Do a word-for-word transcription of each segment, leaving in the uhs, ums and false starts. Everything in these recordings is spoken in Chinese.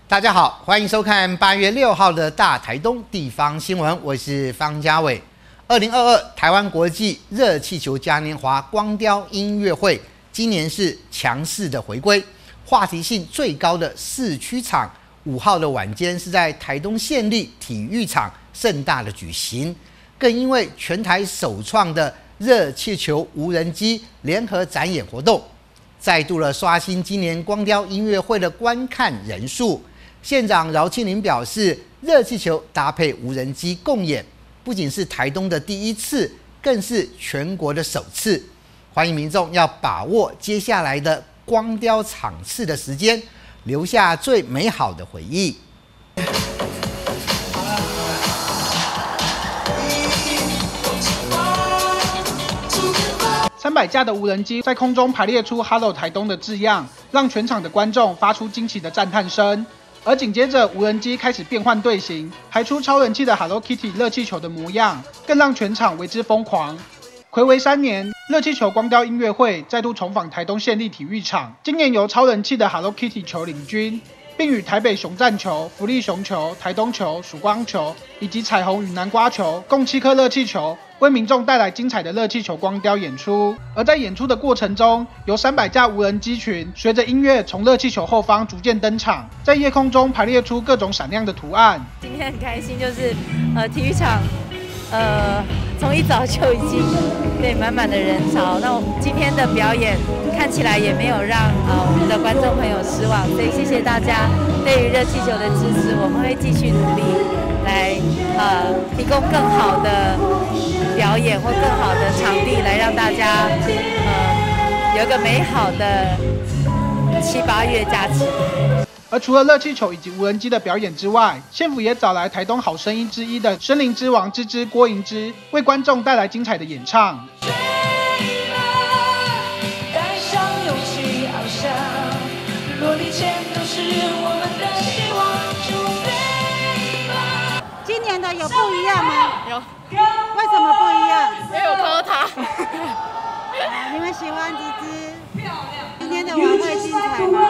大家好，欢迎收看八月六号的大台东地方新闻，我是方家伟。二零二二台湾国际热气球嘉年华光雕音乐会，今年是强势的回归，话题性最高的四区场，五号的晚间是在台东县立体育场盛大的举行，更因为全台首创的热气球无人机联合展演活动，再度了刷新今年光雕音乐会的观看人数。县长饶庆林表示，热气球搭配无人机共演，不仅是台东的第一次，更是全国的首次。欢迎民众要把握接下来的光雕场次的时间，留下最美好的回忆。 三百架的无人机在空中排列出 "Hello 台东"的字样，让全场的观众发出惊奇的赞叹声。而紧接着，无人机开始变换队形，排出超人气的 Hello Kitty 热气球的模样，更让全场为之疯狂。睽违三年，热气球光雕音乐会再度重访台东县立体育场，今年由超人气的 Hello Kitty 球领军，并与台北熊战球、福利熊球、台东球、曙光球以及彩虹与南瓜球共七颗热气球，为民众带来精彩的热气球光雕演出。而在演出的过程中，有三百架无人机群随着音乐从热气球后方逐渐登场，在夜空中排列出各种闪亮的图案。 今天很开心，就是呃体育场呃从一早就已经对满满的人潮。那我们今天的表演看起来也没有让呃我们的观众朋友失望，所以谢谢大家对于热气球的支持，我们会继续努力来呃提供更好的表演或更好的场地，来让大家呃有一个美好的七八月假期。 而除了热气球以及无人机的表演之外，县府也找来台东好声音之一的森林之王芝芝郭盈芝，为观众带来精彩的演唱。 今年的有不一样吗？ 有。 为什么不一样？ 因为有看到他。 你们喜欢芝芝？漂亮。今天的晚会精彩吗？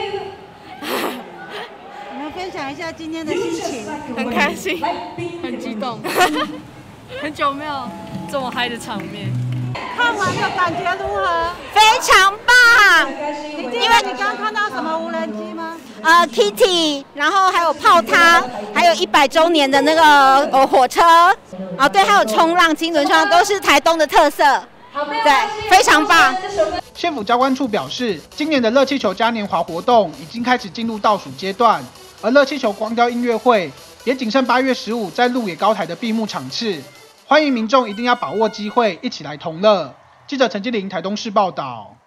你们分享一下今天的心情。 很开心，很激动，很久没有这么嗨的场面。 看完的感觉如何？ 非常棒！ 因为你刚看到什么无人机吗？ 呃 ，Kitty， 然后还有泡汤，还有一百周年的那个呃火车，啊对，还有冲浪、金轮窗，都是台东的特色。对，非常棒。 县府交管处表示，今年的热气球嘉年华活动已经开始进入倒数阶段，而热气球光雕音乐会也仅剩八月十五在鹿野高台的闭幕场次。欢迎民众一定要把握机会，一起来同乐。记者陈基玲台东市报道。